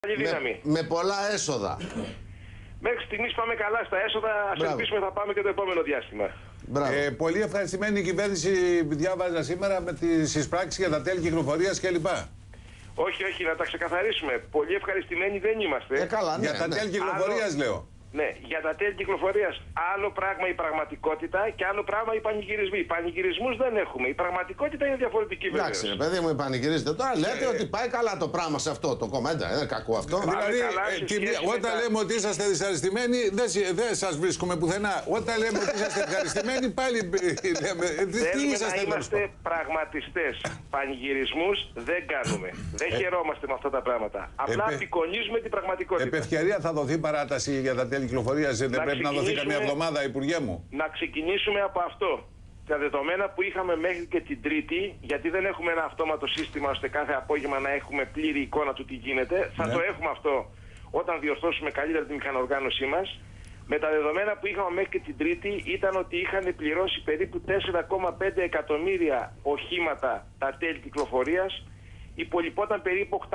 Με πολλά έσοδα. Μέχρι στιγμής πάμε καλά στα έσοδα. Ας ελπίσουμε θα πάμε και το επόμενο διάστημα. Πολύ ευχαριστημένη η κυβέρνηση, διάβαζα σήμερα, με τις εισπράξεις για τα τέλη κυκλοφορίας κλπ. Όχι, όχι, να τα ξεκαθαρίσουμε. Πολύ ευχαριστημένοι δεν είμαστε. Καλά, ναι, για τα τέλη κυκλοφορίας λέω. Ναι, για τα τέλη κυκλοφορίας άλλο πράγμα η πραγματικότητα και άλλο πράγμα οι πανηγυρισμοί. Οι πανηγυρισμούς δεν έχουμε. Η πραγματικότητα είναι διαφορετική βέβαια. Εντάξει, ρε παιδί μου, οι πανηγυρίζετε τώρα. Λέτε ότι πάει καλά το πράγμα σε αυτό το κόμμα. Είναι κακό αυτό. Δηλαδή, όταν λέμε ότι είσαστε δυσαρεστημένοι, δεν σας βρίσκουμε πουθενά. Όταν λέμε ότι είσαστε ευχαριστημένοι, πάλι λέμε. Τι είσαστε, να είμαστε πραγματιστές. Πανηγυρισμούς δεν κάνουμε. Δεν χαιρόμαστε με αυτά τα πράγματα. Απλά απεικονίζουμε την πραγματικότητα. Επ' ευκαιρία θα δοθεί παράταση για τα τέλη κυκλοφορίας, δεν πρέπει να δοθεί καμία εβδομάδα, Υπουργέ μου? Να ξεκινήσουμε από αυτό. Τα δεδομένα που είχαμε μέχρι και την Τρίτη, γιατί δεν έχουμε ένα αυτόματο σύστημα ώστε κάθε απόγευμα να έχουμε πλήρη εικόνα του τι γίνεται, θα το έχουμε αυτό όταν διορθώσουμε καλύτερα τη μηχανοργάνωσή μας. Με τα δεδομένα που είχαμε μέχρι και την Τρίτη ήταν ότι είχαν πληρώσει περίπου 4,5 εκατομμύρια οχήματα τα τέλη κυκλοφορίας. Υπολοιπόταν περίπου 800.000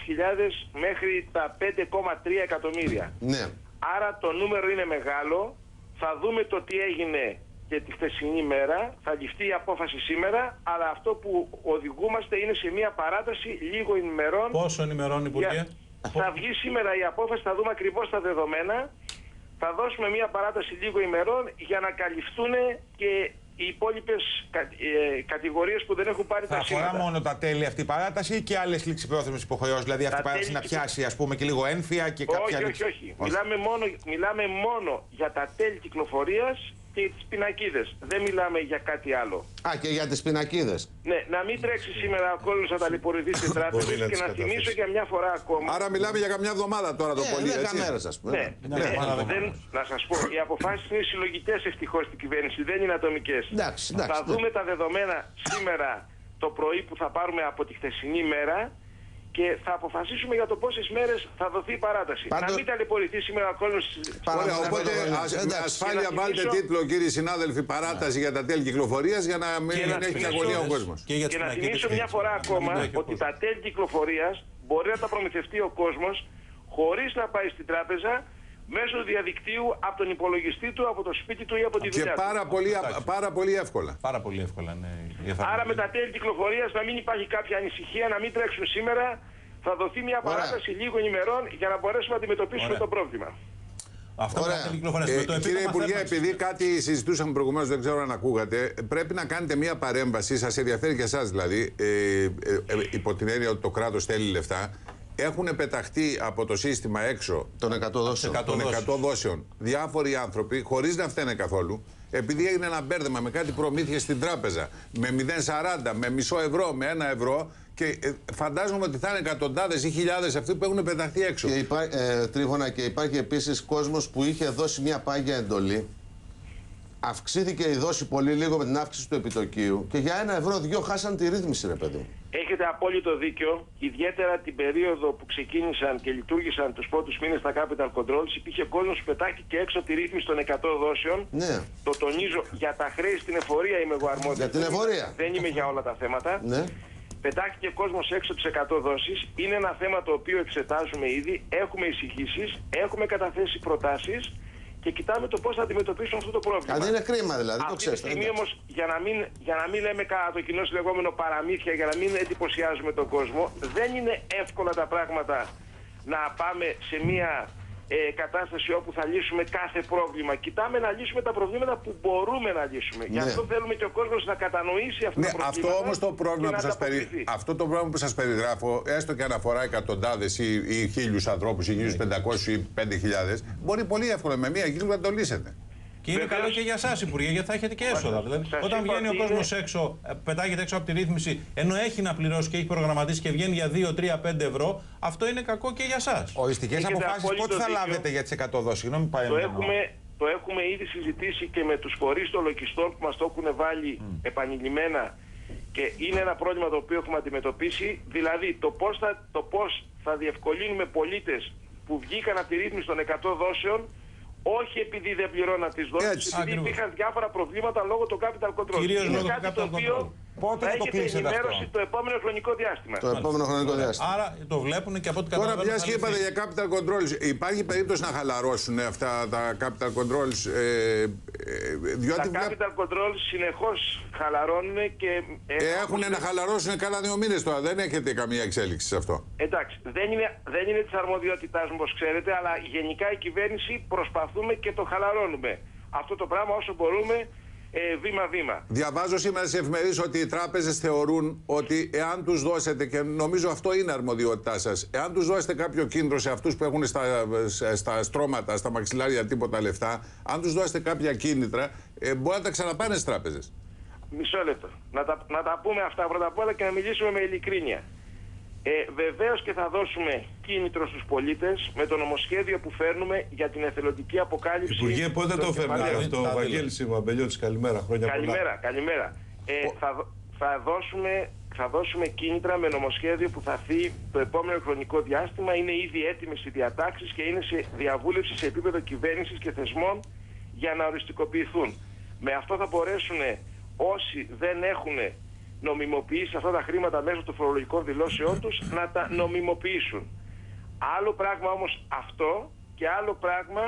μέχρι τα 5,3 εκατομμύρια. Ναι. Άρα το νούμερο είναι μεγάλο. Θα δούμε το τι έγινε και τη χθεσινή μέρα. Θα ληφθεί η απόφαση σήμερα. Αλλά αυτό που οδηγούμαστε είναι σε μια παράταση λίγο ημερών. Πόσο ημερών, Υπουργέ? Θα βγει σήμερα η απόφαση, θα δούμε ακριβώς τα δεδομένα. Θα δώσουμε μια παράταση λίγο ημερών για να καλυφθούν και οι υπόλοιπες κατηγορίες που δεν έχουν πάρει τα σήματα. Θα αφορά μόνο τα τέλη αυτή η παράταση και άλλες ληξιπρόθεσμες υποχρεώσεις? Δηλαδή αυτή η παράταση να πιάσει, ας πούμε, και λίγο ένφια και κάποια άλλη. Όχι. Μιλάμε μόνο για τα τέλη κυκλοφορίας και τις πινακίδες. Δεν μιλάμε για κάτι άλλο. Και για τις πινακίδες. Ναι, να μην τρέξει σήμερα ο κόσμος να ταλαιπωρηθεί στις τράπεζες και να θυμίσω για μια φορά ακόμα. Άρα μιλάμε για καμιά εβδομάδα τώρα το πολύ, έτσι? 10 μέρες, ας πούμε. Να σας πω, οι αποφάσεις είναι συλλογικές ευτυχώς στην κυβέρνηση, δεν είναι ατομικές. Θα δούμε τα δεδομένα σήμερα το πρωί που θα πάρουμε από τη χθεσινή μέρα και θα αποφασίσουμε για το πόσες μέρες θα δοθεί η παράταση. Να μην ταλαιπωρηθεί σήμερα ο κόσμος. Οπότε με ασφάλεια βάλτε τίτλο, κύριοι συνάδελφοι, παράταση για τα τέλη κυκλοφορίας για να μην έχει αγωνία ο κόσμος. Και να θυμίσω μια φορά ακόμα ότι τα τέλη κυκλοφορίας μπορεί να τα προμηθευτεί ο κόσμος χωρίς να πάει στην τράπεζα, μέσω του διαδικτύου, από τον υπολογιστή του, από το σπίτι του ή από τη δουλειά του. Και πάρα πολύ εύκολα. Πάρα πολύ εύκολα, ναι. Άρα με τα τέλη κυκλοφορίας να μην υπάρχει κάποια ανησυχία, να μην τρέξουν σήμερα. Θα δοθεί μια παράταση λίγων ημερών για να μπορέσουμε να αντιμετωπίσουμε το πρόβλημα. Αυτό κύριε Υπουργέ, επειδή κάτι συζητούσαμε προηγουμένως, δεν ξέρω αν ακούγατε, πρέπει να κάνετε μια παρέμβαση, σας ενδιαφέρει και εσάς δηλαδή, υπό την έννοια ότι το κράτος θέλει λεφτά. Έχουν πεταχτεί από το σύστημα έξω των 100 δόσεων διάφοροι άνθρωποι χωρίς να φταίνε καθόλου, επειδή έγινε ένα μπέρδεμα με κάτι προμήθειες στην τράπεζα με 0,40, με μισό ευρώ, με 1 ευρώ, και φαντάζομαι ότι θα είναι εκατοντάδες ή χιλιάδες αυτοί που έχουν πεταχτεί έξω. Τρίφωνα, και υπάρχει επίσης κόσμος που είχε δώσει μια πάγια εντολή. Αυξήθηκε η δόση πολύ λίγο με την αύξηση του επιτοκίου και για 1 ευρώ 2 χάσαν τη ρύθμιση, ρε παιδί. Έχετε απόλυτο δίκιο. Ιδιαίτερα την περίοδο που ξεκίνησαν και λειτουργήσαν τους πρώτους μήνες στα Capital Controls, υπήρχε κόσμος που πετάχτηκε έξω από τη ρύθμιση των 100 δόσεων. Ναι. Το τονίζω, για τα χρέη στην εφορία είμαι εγώ αρμόδιος. Για την εφορία. Δεν είμαι για όλα τα θέματα. Ναι. Πετάχτηκε κόσμος έξω τις 100 δόσεις. Είναι ένα θέμα το οποίο εξετάζουμε ήδη. Έχουμε εισηγήσεις, έχουμε καταθέσει προτάσεις και κοιτάμε το πώς θα αντιμετωπίσουμε αυτό το πρόβλημα. Αν είναι κρίμα δηλαδή, το ξέρετε. Αυτή τη στιγμή όμως, για να μην λέμε κατά το κοινό λεγόμενο παραμύθια, για να μην εντυπωσιάζουμε τον κόσμο, δεν είναι εύκολα τα πράγματα να πάμε σε μια κατάσταση όπου θα λύσουμε κάθε πρόβλημα. Κοιτάμε να λύσουμε τα προβλήματα που μπορούμε να λύσουμε. Γι' αυτό θέλουμε και ο κόσμος να κατανοήσει αυτά τα προβλήματα. Αυτό όμως το πρόβλημα που σας περιγράφω, έστω και αν αφορά εκατοντάδες ή χίλιους ανθρώπους, ή 1.500 ή 5.000, μπορεί πολύ εύκολα με μία κύκλο να το λύσετε. Και είναι καλό και για εσάς, Υπουργέ, γιατί θα έχετε και έσοδα. Δηλαδή, όταν βγαίνει ο κόσμος έξω, πετάγεται έξω από τη ρύθμιση, ενώ έχει να πληρώσει και έχει προγραμματίσει και βγαίνει για 2, 3, 5 ευρώ, αυτό είναι κακό και για εσάς. Οριστικές αποφάσεις πότε θα λάβετε για τις 100 δόσεις? Συγγνώμη, το έχουμε ήδη συζητήσει και με τους φορείς των λογιστών που μας το έχουν βάλει επανειλημμένα και είναι ένα πρόβλημα το οποίο έχουμε αντιμετωπίσει. Δηλαδή, το πώς θα διευκολύνουμε πολίτες που βγήκαν από τη ρύθμιση των 100 δόσεων. Όχι επειδή δεν πληρώναν τις δόσεις, επειδή υπήρχαν διάφορα προβλήματα λόγω του Capital Control. Κυρίως είναι λόγω κάτι του το οποίο Πότε θα το κλείσετε ενημέρωση αυτό? το επόμενο χρονικό διάστημα. Το επόμενο χρονικό διάστημα. Άρα το βλέπουν και από ό,τι καταλαβαίνω. Τώρα, μια και είπατε για capital controls, υπάρχει περίπτωση να χαλαρώσουν αυτά τα capital controls? Διότι Τα capital controls συνεχώς χαλαρώνουν και. έχουν να χαλαρώσουν κάνα 2 μήνες τώρα. Δεν έχετε καμία εξέλιξη σε αυτό? Εντάξει, δεν είναι της αρμοδιότητάς μου, όπως ξέρετε, αλλά γενικά η κυβέρνηση προσπαθούμε και το χαλαρώνουμε. Αυτό το πράγμα όσο μπορούμε, βήμα-βήμα. Διαβάζω σήμερα στις εφημερίδες ότι οι τράπεζες θεωρούν ότι εάν τους δώσετε, και νομίζω αυτό είναι αρμοδιότητά σας, εάν τους δώσετε κάποιο κίνητρο σε αυτούς που έχουν στα στρώματα, στα μαξιλάρια τίποτα λεφτά, αν τους δώσετε κάποια κίνητρα, μπορεί να τα ξαναπάνε στις τράπεζες. Μισό λεπτό. Να τα πούμε αυτά πρώτα απ' όλα και να μιλήσουμε με ειλικρίνεια. Βεβαίως και θα δώσουμε κίνητρο στους πολίτες με το νομοσχέδιο που φέρνουμε για την εθελοντική αποκάλυψη. Υπουργέ, πότε το φέρνετε αυτό? Βαγγέλης είμαι, Αμπελιώτης, καλημέρα. Χρόνια πολλά. Καλημέρα. Θα δώσουμε κίνητρα με νομοσχέδιο που θα έρθει το επόμενο χρονικό διάστημα. Είναι ήδη έτοιμες οι διατάξεις και είναι σε διαβούλευση σε επίπεδο κυβέρνησης και θεσμών για να οριστικοποιηθούν. Με αυτό θα μπορέσουν όσοι δεν έχουν νομιμοποιήσει αυτά τα χρήματα μέσω των φορολογικών δηλώσεών τους να τα νομιμοποιήσουν. Άλλο πράγμα όμως αυτό και άλλο πράγμα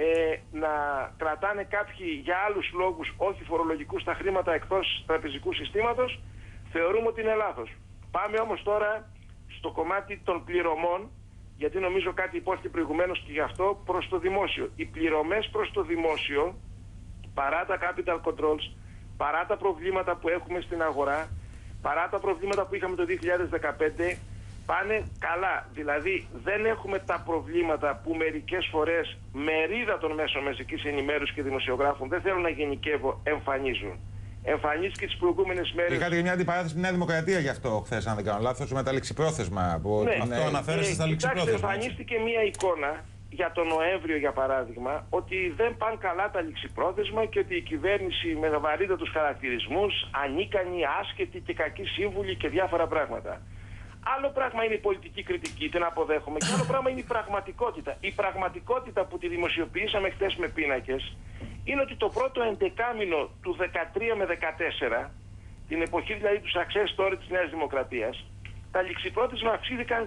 να κρατάνε κάποιοι για άλλους λόγους όχι φορολογικούς τα χρήματα εκτός τραπεζικού συστήματος, θεωρούμε ότι είναι λάθος. Πάμε όμως τώρα στο κομμάτι των πληρωμών, γιατί νομίζω κάτι υπόθηκε προηγουμένως και γι' αυτό, προς το δημόσιο. Οι πληρωμές προς το δημόσιο, παρά τα capital controls, παρά τα προβλήματα που έχουμε στην αγορά, παρά τα προβλήματα που είχαμε το 2015, πάνε καλά. Δηλαδή δεν έχουμε τα προβλήματα που μερικές φορές μερίδα των μέσων μαζικής ενημέρωσης και δημοσιογράφων, δεν θέλω να γενικεύω, εμφανίζουν. Εμφανίστηκε τις προηγούμενες μέρες. Είχατε και μια αντιπαράθεση στη Νέα Δημοκρατία γι' αυτό χθες, αν δεν κάνω λάθος, με τα ληξιπρόθεσμα. Ναι, αυτό αναφέρεστε στα ληξιπρόθεσμα. Εμφανίστηκε μια εικόνα για τον Νοέμβριο, για παράδειγμα, ότι δεν πάνε καλά τα ληξιπρόθεσμα και ότι η κυβέρνηση με βαρύτατους χαρακτηρισμούς, ανίκανη, άσχετη και κακή σύμβουλη και διάφορα πράγματα. Άλλο πράγμα είναι η πολιτική κριτική, την αποδέχομαι, και άλλο πράγμα είναι η πραγματικότητα. Η πραγματικότητα που τη δημοσιοποιήσαμε χθες με πίνακες είναι ότι το πρώτο εντεκάμηνο του 13 με 14, την εποχή δηλαδή του success story της Νέας Δημοκρατίας, τα ληξιπρόθεσμα αυξήθηκαν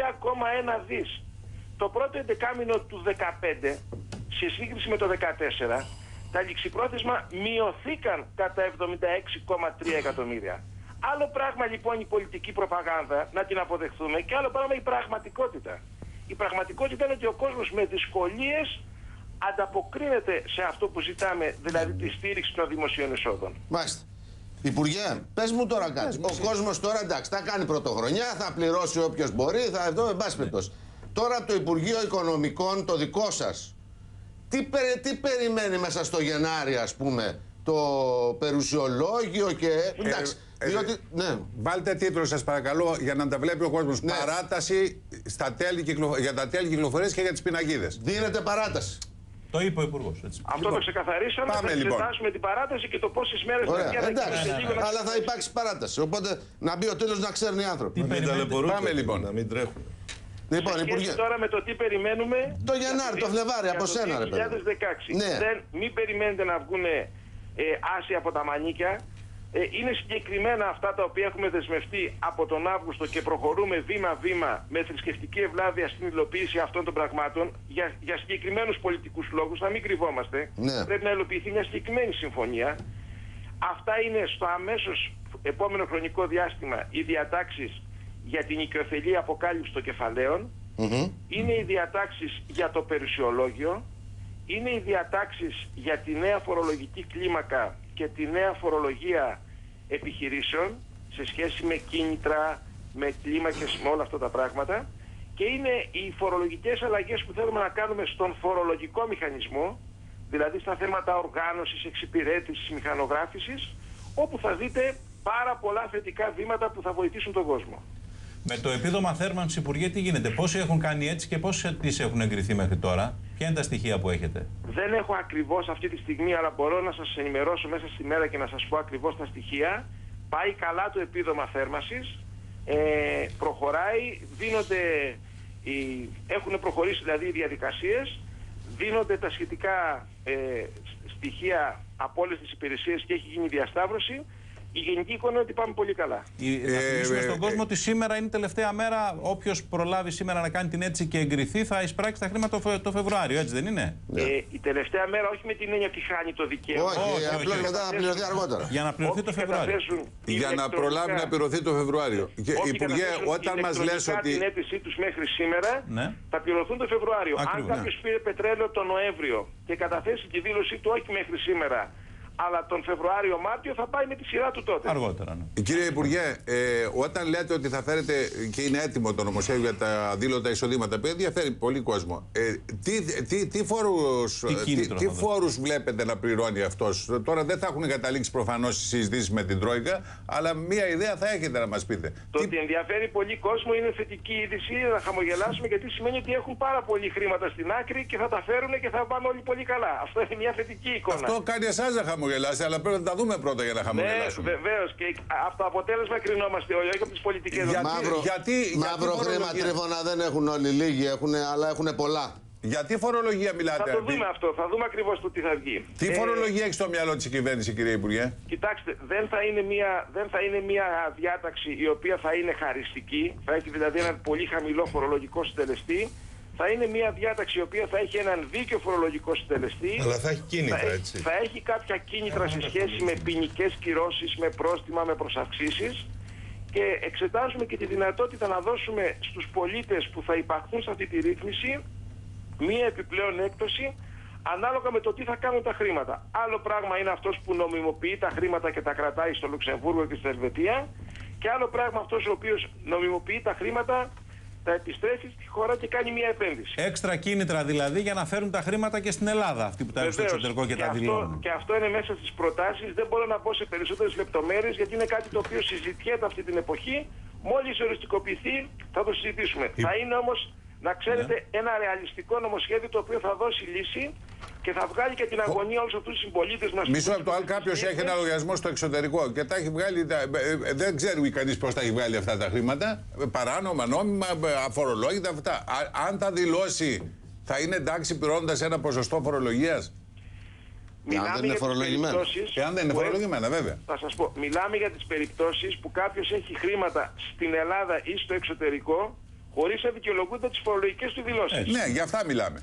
3,1 δις. Το πρώτο εντεκάμηνο του 2015, σε σύγκριση με το 2014, τα ληξιπρόθεσμα μειωθήκαν κατά 76,3 εκατομμύρια. Άλλο πράγμα λοιπόν η πολιτική προπαγάνδα, να την αποδεχθούμε, και άλλο πράγμα η πραγματικότητα. Η πραγματικότητα είναι ότι ο κόσμος με δυσκολίες ανταποκρίνεται σε αυτό που ζητάμε, δηλαδή τη στήριξη των δημοσίων εσόδων. Μάλιστα. Υπουργέ, πες μου τώρα κάτι. Ο κόσμος τώρα εντάξει, θα κάνει πρωτοχρονιά, θα πληρώσει όποιος μπορεί, θα εδώ, εν πάση περιπτώσει. Τώρα το Υπουργείο Οικονομικών, το δικό σας, τι περιμένει μέσα στο Γενάρη, ας πούμε, το περιουσιολόγιο και... Εντάξει, διότι, ναι. Βάλτε τίτλο σας παρακαλώ για να τα βλέπει ο κόσμος. Ναι. Παράταση στα για τα τέλη κυκλοφορίας και για τις πινακίδες. Δίνεται παράταση. Το είπε ο Υπουργός. Αυτό το ξεκαθαρίσαμε. Πάμε, θα λοιπόν. εξετάσουμε την παράταση και το πόσες μέρες Ωραία, θα εντάξει, αλλά θα υπάρξει παράταση. Οπότε να μπει ο τίτλος να ξέρουν οι άνθρωποι. Μην ταλαιπωρούνται, Πάμε, λοιπόν. να μην τρέχουν. Λοιπόν, Υπουργέ. Τώρα με το τι περιμένουμε. Το Γενάρη, το Φλεβάρι, από σένα, ρε παιδί. 2016. Ναι. Μην περιμένετε να βγουν άσοι από τα μανίκια. Είναι συγκεκριμένα αυτά τα οποία έχουμε δεσμευτεί από τον Αύγουστο και προχωρούμε βήμα-βήμα με θρησκευτική ευλάβεια στην υλοποίηση αυτών των πραγμάτων για συγκεκριμένους πολιτικούς λόγους. Να μην κρυβόμαστε. Ναι. Πρέπει να υλοποιηθεί μια συγκεκριμένη συμφωνία. Αυτά είναι στο αμέσως επόμενο χρονικό διάστημα οι διατάξεις για την οικειοθελή αποκάλυψη των κεφαλαίων. Είναι οι διατάξεις για το περιουσιολόγιο. Είναι οι διατάξεις για τη νέα φορολογική κλίμακα και τη νέα φορολογία επιχειρήσεων σε σχέση με κίνητρα, με κλίμακες, με όλα αυτά τα πράγματα, και είναι οι φορολογικές αλλαγές που θέλουμε να κάνουμε στον φορολογικό μηχανισμό, δηλαδή στα θέματα οργάνωσης, εξυπηρέτησης, μηχανογράφησης, όπου θα δείτε πάρα πολλά θετικά βήματα που θα βοηθήσουν τον κόσμο. Με το επίδομα θέρμανσης, Υπουργέ, τι γίνεται, πόσοι έχουν κάνει έτσι και πόσοι τις έχουν εγκριθεί μέχρι τώρα, ποια είναι τα στοιχεία που έχετε? Δεν έχω ακριβώς αυτή τη στιγμή, αλλά μπορώ να σας ενημερώσω μέσα στη μέρα και να σας πω ακριβώς τα στοιχεία. Πάει καλά το επίδομα θέρμανσης, προχωράει, έχουν προχωρήσει δηλαδή οι διαδικασίες, δίνονται τα σχετικά στοιχεία από όλες τις υπηρεσίες και έχει γίνει διασταύρωση. η γενική εικόνα είναι ότι πάμε πολύ καλά. Να θυμίσουμε στον κόσμο ότι σήμερα είναι η τελευταία μέρα. Όποιος προλάβει σήμερα να κάνει την αίτηση και εγκριθεί θα εισπράξει τα χρήματα το Φεβρουάριο, έτσι δεν είναι? Η τελευταία μέρα, όχι με την έννοια ότι χάνει το δικαίωμα. Όχι, απλώς μετά θα πληρωθεί αργότερα. Για να πληρωθεί το Φεβρουάριο. Για να προλάβει να πληρωθεί το Φεβρουάριο. Υπουργέ, όταν μας λες ότι. την αίτησή τους μέχρι σήμερα, θα πληρωθούν το Φεβρουάριο. Αν κάποιος πήρε πετρέλαιο τον Νοέμβριο και καταθέσει τη δήλωσή του όχι μέχρι σήμερα, αλλά τον Φεβρουάριο-Μάρτιο, θα πάει με τη σειρά του τότε. Αργότερα, ναι. Κύριε Υπουργέ, όταν λέτε ότι θα φέρετε και είναι έτοιμο το νομοσχέδιο για τα δήλωτα εισοδήματα που ενδιαφέρει πολύ κόσμο, τι φόρους βλέπετε να πληρώνει αυτός? Τώρα δεν θα έχουν καταλήξει προφανώς οι συζητήσεις με την Τρόικα, αλλά μία ιδέα θα έχετε να μας πείτε. Το ότι ενδιαφέρει πολύ κόσμο είναι θετική είδηση, να χαμογελάσουμε, γιατί σημαίνει ότι έχουν πάρα πολύ χρήματα στην άκρη και θα τα φέρουν και θα πάνε όλοι πολύ καλά. Αυτό είναι μια θετική εικόνα. Αυτό κάνει εσάς να χαμογελάσει, αλλά πρέπει να τα δούμε πρώτα για να χαμογελάσουμε. Ναι, βεβαίως. Και από το αποτέλεσμα κρινόμαστε όλοι, όχι από τις πολιτικές δομές. Μαύρο χρήμα, Τρίφωνα, δεν έχουν όλοι, λίγοι έχουν, αλλά έχουν πολλά. Γιατί φορολογία μιλάτε? Θα το δούμε αυτό, θα δούμε ακριβώς το τι θα βγει. Τι φορολογία έχει στο μυαλό της η κυβέρνηση, κύριε Υπουργέ? Κοιτάξτε, δεν θα είναι μια διάταξη η οποία θα είναι χαριστική, θα έχει δηλαδή έναν πολύ χαμηλό φορολογικό συντελεστή. Θα είναι μια διάταξη η οποία θα έχει έναν δίκαιο φορολογικό συντελεστή. Αλλά θα έχει κίνητρα, έτσι. Θα έχει κάποια κίνητρα σε σχέση με ποινικές κυρώσεις, με πρόστιμα, με προσαυξήσεις. Και εξετάζουμε και τη δυνατότητα να δώσουμε στους πολίτες που θα υπαχθούν σε αυτή τη ρύθμιση μία επιπλέον έκπτωση ανάλογα με το τι θα κάνουν τα χρήματα. Άλλο πράγμα είναι αυτός που νομιμοποιεί τα χρήματα και τα κρατάει στο Λουξεμβούργο και στην Ελβετία. Και άλλο πράγμα αυτός ο οποίος νομιμοποιεί τα χρήματα, τα επιστρέφει στη χώρα και κάνει μια επένδυση. Έξτρα κίνητρα δηλαδή για να φέρουν τα χρήματα και στην Ελλάδα, αυτοί που τα έχουν στο εξωτερικό και τα δηλώνουν. Και αυτό είναι μέσα στις προτάσεις. Δεν μπορώ να μπω σε περισσότερες λεπτομέρειες, γιατί είναι κάτι το οποίο συζητιέται αυτή την εποχή. Μόλις οριστικοποιηθεί θα το συζητήσουμε. Θα είναι όμως, να ξέρετε, ένα ρεαλιστικό νομοσχέδιο το οποίο θα δώσει λύση και θα βγάλει και την αγωνία όλους αυτούς τους συμπολίτες μας. Μισό λεπτό, αν κάποιος έχει ένα λογαριασμό στο εξωτερικό και τα έχει βγάλει, δεν ξέρει κανείς πώς τα έχει βγάλει αυτά τα χρήματα, παράνομα, νόμιμα, αφορολόγητα αυτά. Αν τα δηλώσει, θα είναι εντάξει πληρώνοντας ένα ποσοστό φορολογίας? Εάν δεν είναι φορολογημένα. Εάν δεν είναι φορολογημένα, βέβαια. Θα σας πω, μιλάμε για τις περιπτώσεις που κάποιος έχει χρήματα στην Ελλάδα ή στο εξωτερικό, χωρίς να δικαιολογούνται τις φορολογικές του δηλώσεις. Ναι, για αυτά μιλάμε.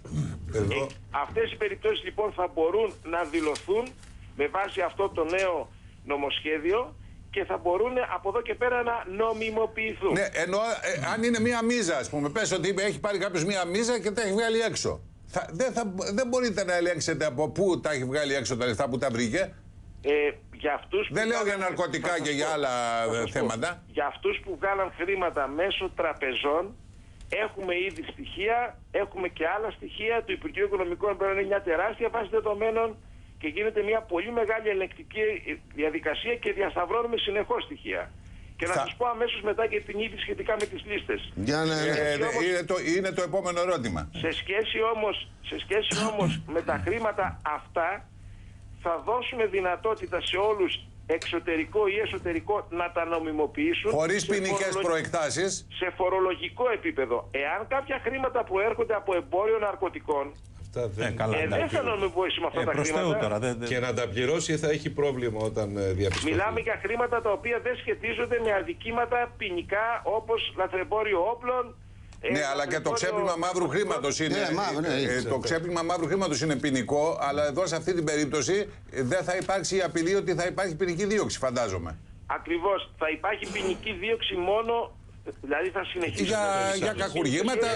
Αυτές οι περιπτώσεις λοιπόν θα μπορούν να δηλωθούν με βάση αυτό το νέο νομοσχέδιο και θα μπορούν από εδώ και πέρα να νομιμοποιηθούν. Ναι, ενώ αν είναι μία μίζα, ας πούμε, πες ότι έχει πάρει κάποιος μία μίζα και τα έχει βγάλει έξω. Δεν μπορείτε να ελέγξετε από πού τα έχει βγάλει έξω τα λεφτά που τα βρήκε. Για αυτούς δεν λέω για ναρκωτικά και για άλλα θέματα. Για αυτούς που βγάλαν χρήματα μέσω τραπεζών, έχουμε ήδη στοιχεία, έχουμε και άλλα στοιχεία του Υπουργείου Οικονομικών. Πρέπει να είναι μια τεράστια βάση δεδομένων και γίνεται μια πολύ μεγάλη ελεγκτική διαδικασία και διασταυρώνουμε συνεχώς στοιχεία. Και να σας πω αμέσως μετά και την είδηση σχετικά με τις λίστες. Είναι το επόμενο ερώτημα. Σε σχέση όμως με τα χρήματα αυτά, θα δώσουμε δυνατότητα σε όλους, εξωτερικό ή εσωτερικό, να τα νομιμοποιήσουν. Χωρίς ποινικές προεκτάσεις. Σε φορολογικό επίπεδο. Εάν κάποια χρήματα προέρχονται από εμπόριο ναρκωτικών, δεν θα νομιμοποιήσουμε αυτά τα χρήματα. Και να τα πληρώσει θα έχει πρόβλημα όταν διαπιστωθεί. Μιλάμε για χρήματα τα οποία δεν σχετίζονται με αδικήματα ποινικά όπως λαθρεμπόριο όπλων. Ναι, αλλά και το ξέπλυμα μαύρου χρήματος είναι. Το ξέπλυμα μαύρου χρήματος είναι ποινικό, αλλά εδώ σε αυτή την περίπτωση δεν θα υπάρξει η απειλή ότι θα υπάρχει ποινική δίωξη, φαντάζομαι. Ακριβώς. Θα υπάρχει ποινική δίωξη μόνο. Δηλαδή θα συνεχίσει για κακουργήματα,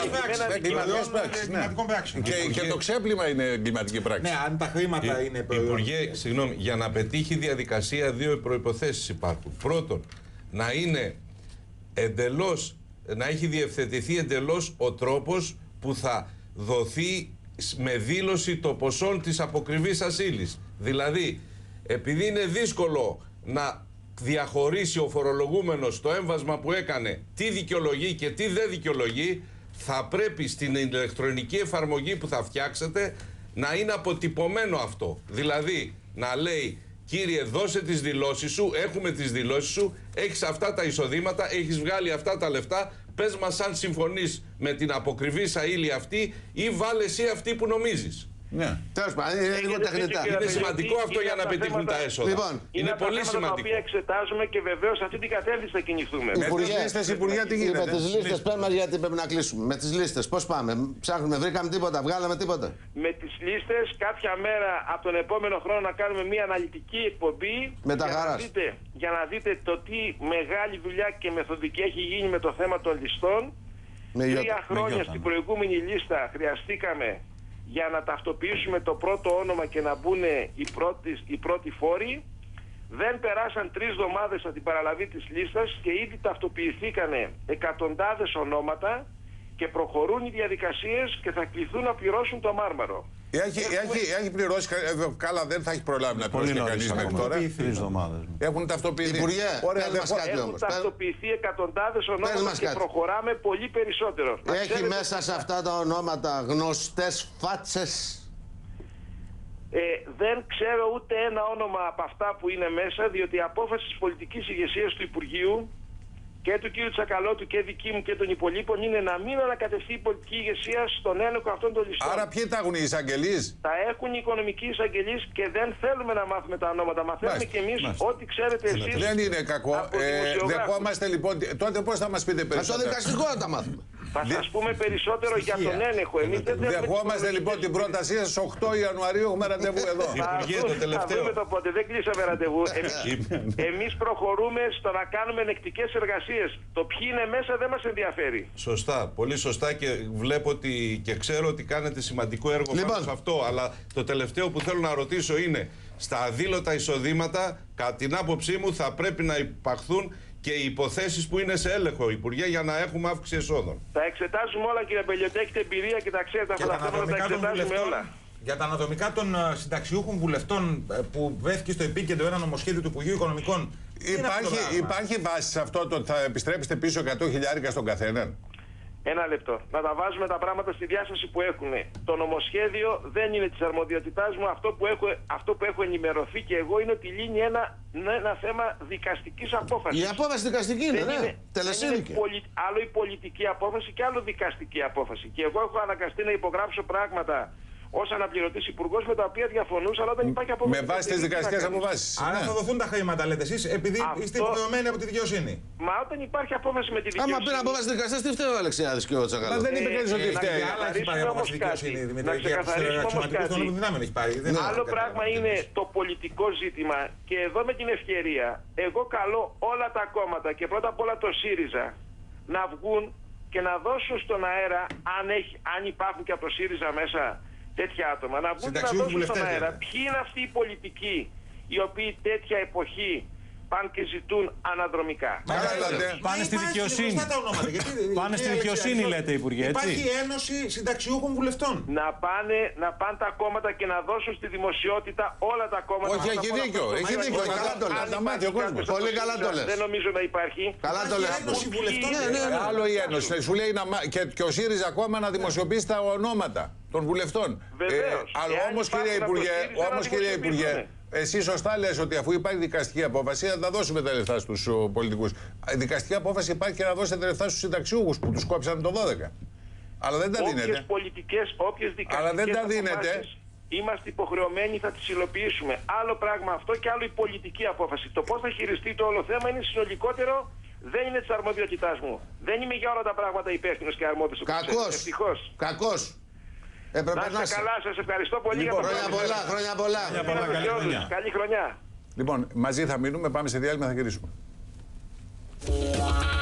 και το ξέπλυμα είναι εγκληματική πράξη. Ναι, αν τα χρήματα είναι προϊόν. Υπουργέ, συγγνώμη, για να πετύχει η διαδικασία δύο προϋποθέσεις υπάρχουν. Πρώτον, να είναι εντελώς, να έχει διευθετηθεί εντελώς ο τρόπος που θα δοθεί με δήλωση το ποσό της αποκριβής ασύλης. Δηλαδή, επειδή είναι δύσκολο να διαχωρίσει ο φορολογούμενος το έμβασμα που έκανε, τι δικαιολογεί και τι δεν δικαιολογεί, θα πρέπει στην ηλεκτρονική εφαρμογή που θα φτιάξετε να είναι αποτυπωμένο αυτό. Δηλαδή, να λέει, κύριε, δώσε τις δηλώσεις σου, έχουμε τις δηλώσεις σου, έχεις αυτά τα εισοδήματα, έχεις βγάλει αυτά τα λεφτά, πες μας αν συμφωνείς με την αποκριβή σαΐλη αυτή ή βάλε εσύ αυτή που νομίζεις. Ναι. Τέλος πάντων, είναι λίγο τεχνητά. Είναι σημαντικό αυτό για να πετύχουν τα έσοδα. Λοιπόν, είναι πολύ σημαντικό. σημαντικό. Τα οποία εξετάζουμε και βεβαίως αυτή την κατεύθυνση θα κινηθούμε. Υπουργέ, τι γίνεται? Με τις λίστες, πες μας γιατί πρέπει να κλείσουμε. Με τις λίστες, πώς πάμε? Ψάχνουμε, βρήκαμε τίποτα, βγάλαμε τίποτα? Με τις λίστες, κάποια μέρα από τον επόμενο χρόνο να κάνουμε μια αναλυτική εκπομπή για να δείτε το τι μεγάλη δουλειά και μεθοδική έχει γίνει με το θέμα των ληστών. 3 χρόνια στην προηγούμενη λίστα χρειαστήκαμε για να ταυτοποιήσουμε το πρώτο όνομα και να μπουν οι πρώτοι φόροι. Δεν περάσαν 3 εβδομάδες από την παραλαβή της λίστας και ήδη ταυτοποιηθήκανε εκατοντάδες ονόματα και προχωρούν οι διαδικασίες και θα κληθούν να πληρώσουν το μάρμαρο. Έχει πληρώσει, καλά δεν θα έχει προλάβει να πληρώσει κανείς μέχρι τώρα. Έχουν ταυτοποιηθεί. Υπουργέ, έχουν ταυτοποιηθεί εκατοντάδες ονόματα και προχωράμε πολύ περισσότερο. Έχει μέσα σε αυτά τα ονόματα γνωστές φάτσες? Δεν ξέρω ούτε ένα όνομα από αυτά που είναι μέσα, διότι η απόφαση της πολιτικής ηγεσίας του Υπουργείου και του κ. Τσακαλώτου και δική μου και των υπολείπων είναι να μην ανακατευτεί η πολιτική ηγεσία στον έλεγχο αυτών των ληστών. Άρα ποιοι τα έχουν, οι εισαγγελείς? Τα έχουν οι οικονομικοί εισαγγελείς και δεν θέλουμε να μάθουμε τα ονόματα. Μαθαίνουμε κι εμείς ό,τι ξέρετε εσείς. Δεν είναι κακό. Δεχόμαστε λοιπόν. Τότε πώς θα μας πείτε περισσότερο? Στο δικαστικό να τα μάθουμε. Θα σας πούμε περισσότερο για τον έλεγχο. Εμείς δεν δεχόμαστε λοιπόν την πρότασή σας. 8 Ιανουαρίου έχουμε ραντεβού εδώ. Θα δούμε το πότε. Δεν κλείσαμε ραντεβού. Εμείς προχωρούμε στο να κάνουμε ενεκτικές εργασίες. Το ποιοι είναι μέσα δεν μας ενδιαφέρει. Σωστά. Πολύ σωστά και βλέπω και ξέρω ότι κάνετε σημαντικό έργο πάνω σε αυτό. Αλλά το τελευταίο που θέλω να ρωτήσω είναι στα αδήλωτα εισοδήματα, κατά την άποψή μου, θα πρέπει να υπαχθούν και οι υποθέσεις που είναι σε έλεγχο, Υπουργέ, για να έχουμε αύξηση εσόδων. Τα εξετάζουμε όλα, κύριε Μπελιωτέ, έχετε εμπειρία και τα ξέρετε αυτά τα θέματα, τα εξετάζουμε όλα. Για τα αναδομικά των συνταξιούχων βουλευτών που βρέθηκε στο επίκεντρο ένα νομοσχέδιο του Υπουργείου Οικονομικών. Υπάρχει βάση σε αυτό το ότι θα επιστρέψετε πίσω 100.000 στον καθέναν? Ένα λεπτό. Να τα βάζουμε τα πράγματα στη διάσταση που έχουν. Το νομοσχέδιο δεν είναι της αρμοδιότητάς μου. Αυτό που έχω ενημερωθεί και εγώ είναι ότι λύνει ένα θέμα δικαστικής απόφασης. Η απόφαση δικαστική είναι, ναι. Τελεσίδικη. Άλλο η πολιτική απόφαση και άλλο δικαστική απόφαση. Και εγώ έχω αναγκαστεί να υπογράψω πράγματα ως αναπληρωτής υπουργός με τα οποία διαφωνούσα, αλλά δεν υπάρχει απόφαση. Με βάση τις δικαστικές αποφάσεις. Άρα θα δοθούν τα χρήματα, λέτε εσείς, επειδή είστε υποχρεωμένοι από τη δικαιοσύνη. Μα όταν υπάρχει απόφαση με τη δικαιοσύνη. Άμα πήρε απόφαση δικαστές, τι φταίει ο Αλεξιάδης και ο Τσακαλώτης? Μα δεν είπε κανείς ότι φταίει. Αλλά έχει πάρει απόφαση δικαιοσύνη, Δημήτρη, και από τους αξιωματικούς των δυνάμεων έχει πάρει. Άλλο πράγμα είναι το πολιτικό ζήτημα και εδώ με την ευκαιρία, εγώ καλώ όλα τα κόμματα και πρώτα απ' όλα το ΣΥΡΙΖΑ να βγουν και να δώσουν στον αέρα, αν υπάρχουν και από το ΣΥΡΙΖΑ μέσα τέτοια άτομα, να βγουν και να δώσουν στον αέρα ποιοι είναι αυτοί οι πολιτικοί οι οποίοι τέτοια εποχή πάνε και ζητούν αναδρομικά. Πάνε στη δικαιοσύνη. Πάνε στη δικαιοσύνη, λέτε, Υπουργέ, έτσι. Υπάρχει ένωση συνταξιούχων βουλευτών. Να πάνε τα κόμματα και να δώσουν στη δημοσιότητα όλα τα κόμματα. Όχι, έχει δίκιο. Έχει δίκιο. Καλά το λες. Πολύ καλά το λες. Δεν νομίζω να υπάρχει. Καλά το λες. Άλλο η ένωση. Σου λέει και ο ΣΥΡΙΖΑ ακόμα να δημοσιοποιήσει τα ονόματα των βουλευτών. Αλλά όμως, κύριε Υπουργέ, εσύ σωστά λες ότι αφού υπάρχει δικαστική απόφαση θα τα δώσουμε τα λεφτά στους πολιτικούς. Δικαστική απόφαση υπάρχει και να δώσετε τα λεφτά στους συνταξιούχους που τους κόψαν το 12. Αλλά δεν τα δίνετε. Όποιες δικαστικές αποφάσεις είμαστε υποχρεωμένοι, θα τις υλοποιήσουμε. Άλλο πράγμα αυτό και άλλο η πολιτική απόφαση. Το πώς θα χειριστεί το όλο θέμα είναι συνολικότερο. Δεν είναι της αρμοδιότητάς μου. Δεν είμαι για όλα τα πράγματα υπεύθυνος και αρμόδιος. Κακός. Να είστε καλά, σας ευχαριστώ πολύ για το χρόνια πολλά. Καλή χρονιά. Λοιπόν, μαζί θα μείνουμε, πάμε σε διάλειμμα, θα γυρίσουμε.